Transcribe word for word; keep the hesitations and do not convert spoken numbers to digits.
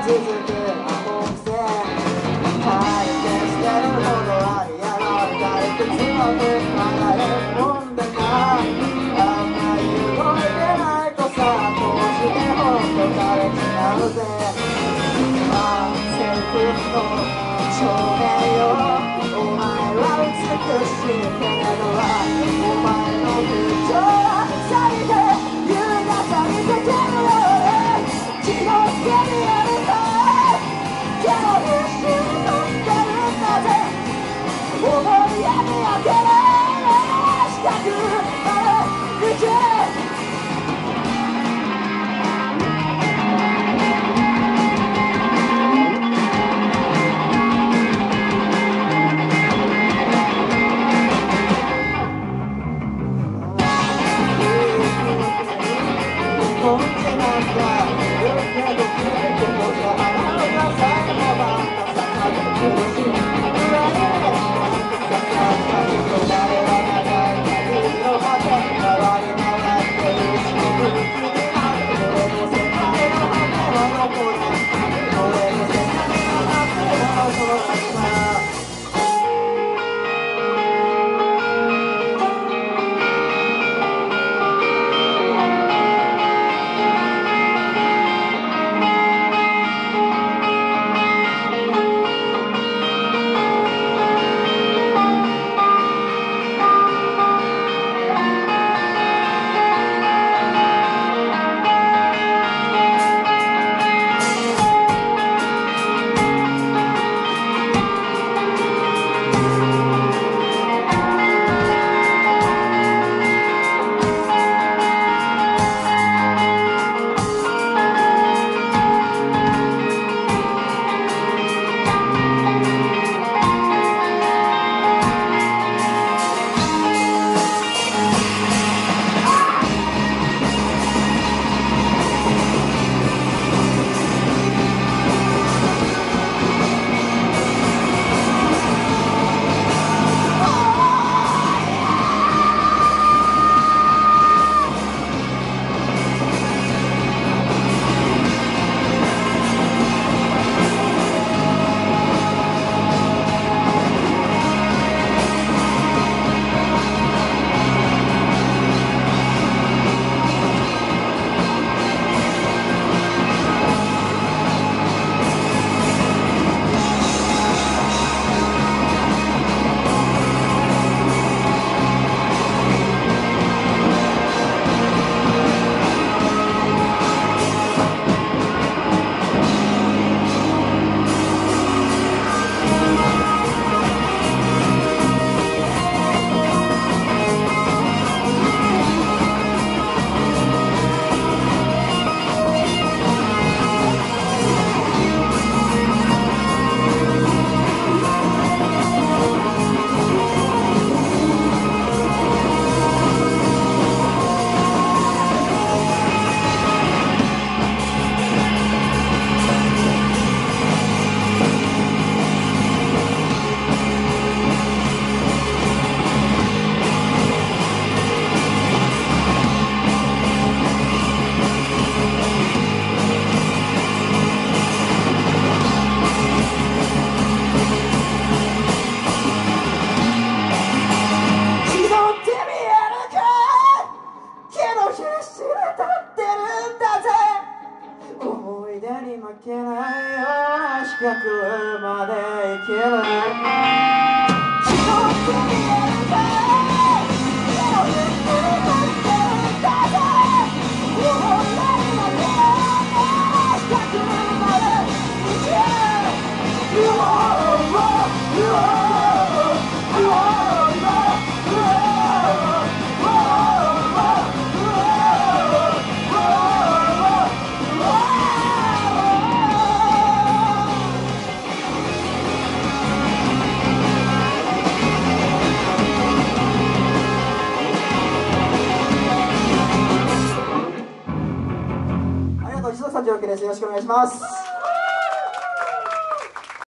続くあの癖体験してるほどありやがたいく強く離れるもんだなあんまり動いてないとさこうしてほっとかれちゃうぜまあセルフの少年よお前は美しいけれどお前の不調は咲いて夕方にかけるよ気のつけにあるかけど必死に飛んでるんだぜ思いやり明けない四角まで行け負けないような四角まで行ける気のつけにあるか手を振ってるんだぜ思いやり負けない四角まで行けるうおーうおーうおーうおーさんじゅうろくです。よろしくお願いします。